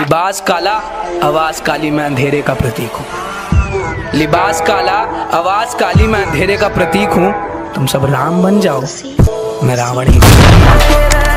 लिबास काला आवाज काली, मैं अंधेरे का प्रतीक हूँ। लिबास काला आवाज काली, मैं अंधेरे का प्रतीक हूँ। तुम सब राम बन जाओ, मैं रावण ही।